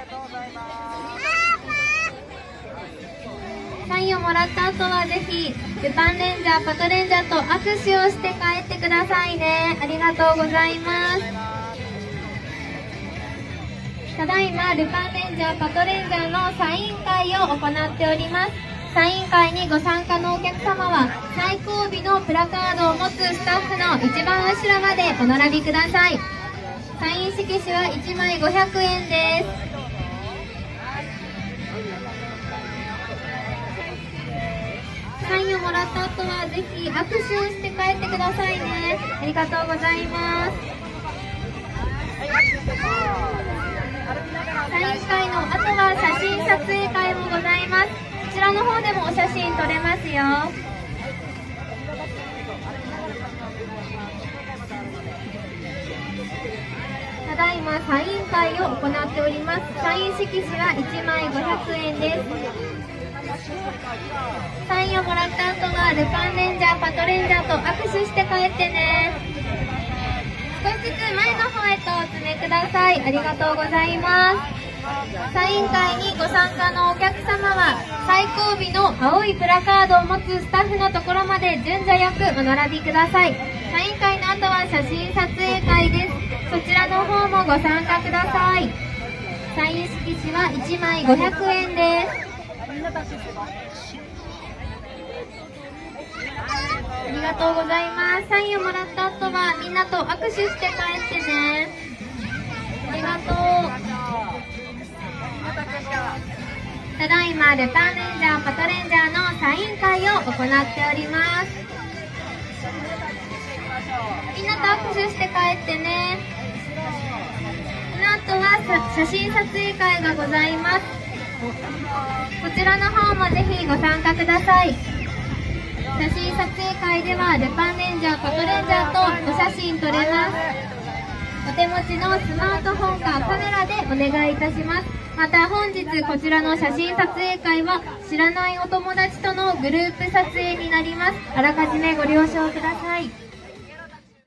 サインをもらった後はぜひルパンレンジャー、パトレンジャーと握手をして帰ってくださいね。ありがとうございます。ただいまルパンレンジャー、パトレンジャーのサイン会を行っております。サイン会にご参加のお客様は最後尾のプラカードを持つスタッフの一番後ろまでお並びください。サイン色紙は1枚500円です。サインをもらった後はぜひ握手をして帰ってくださいね。ありがとうございます。サイン会の後は写真撮影会もございます。こちらの方でもお写真撮れますよ。ただいまサイン会を行っております。サイン色紙は1枚500円です。サインをもらった後はルパンレンジャー、パトレンジャーと握手して帰ってね。少しずつ前の方へとお詰めください。ありがとうございます。サイン会にご参加のお客様は最後尾の青いプラカードを持つスタッフのところまで順序よくお並びください。サイン会の後は写真撮影会です。そちらの方もご参加ください。サイン色紙は1枚500円です。ありがとうございます。サインをもらった後はみんなと握手して帰ってね。ありがとう。ただいまルパンレンジャー、パトレンジャーのサイン会を行っております。みんなと握手して帰ってね。この後は写真撮影会がございます。こちらの方もぜひご参加ください。写真撮影会ではルパンレンジャー、パトレンジャーとお写真撮れます。お手持ちのスマートフォンかカメラでお願いいたします。また本日こちらの写真撮影会は知らないお友達とのグループ撮影になります。あらかじめご了承ください。